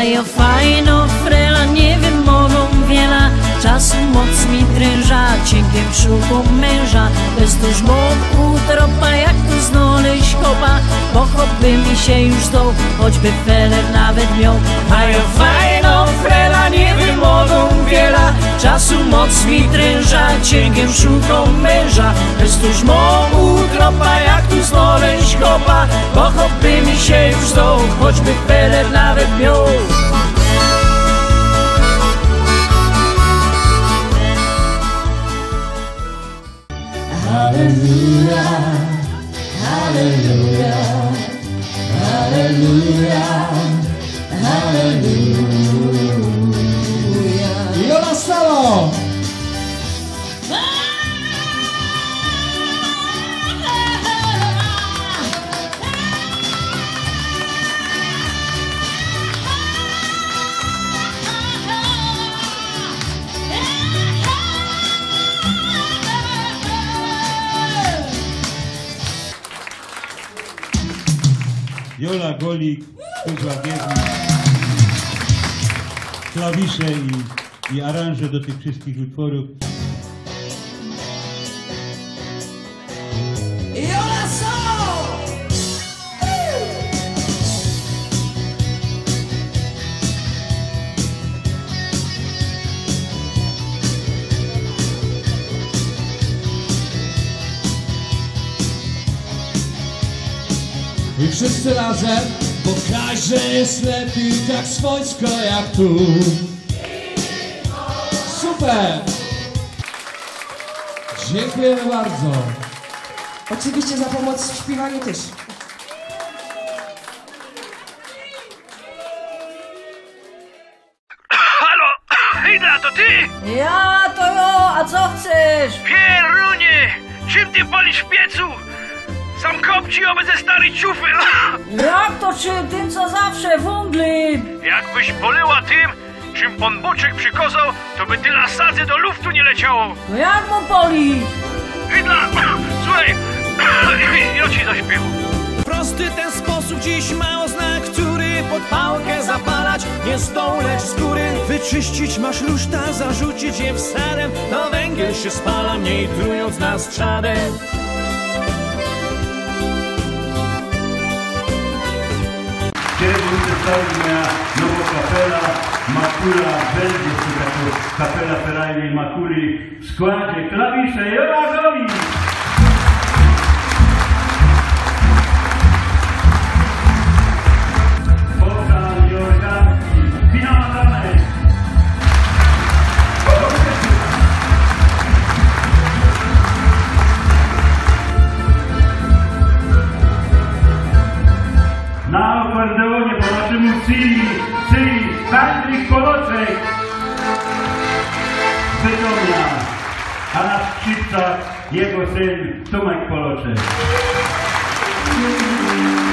ja fajno frela, nie wymogą wiela. Czasu moc mi tręża, cienkiem szubą męża. Bez tuż mógł utropa, jak tu znaleźć kopa. Bo chopby mi się już zdął, choćby feler nawet miał. A ja fajno frela, nie wymogą wiela. Czasu moc mi tręża, cienkiem szubą męża. Bez tuż mógł utropa, jak tu znaleźć kopa. Bo chopby mi się już zdął, choćby feler nawet miał. Hallelujah, hallelujah, hallelujah, hallelujah. Jola Salo! Jola Golik, Kuzła Giedny, klawisze i aranże do tych wszystkich utworów. Jola Solo! I wszyscy razem, bo każdy jest lepiej tak swojsko jak tu. Super! Dziękujemy bardzo. Oczywiście za pomoc w śpiewaniu też. Halo, Hydra, to ty? Ja to jo, a co chcesz? Pierunie, czym ty palisz w piecu? Sam kopci oby ze starej ciufy. Jak to czym? Tym co zawsze, węgli. Jakbyś polyła tym, czym pan Boczek przykazał, to by tyle sadzy do luftu nie leciało. No jak mu polić? Hydra, słuchaj, ja ci zaśpiewam. Prosty ten sposób dziś ma oznak, który pod pałkę zapalać nie zdoł, lecz z góry wyczyścić masz ruszta, zarzucić je wsadem, to węgiel się spala, mniej trując nas trzadem. Kiedy przedstawi moja nowa kapela Makula będzie kapela ferajnej Makuli w składzie klawisze Jola Golik. Bogdan Jordanski, Finał Adamek. Na akordeonie po naszemu czyli Henryk Koloczek z Bytomia, a na skrzypcach jego syn Tomek Koloczek.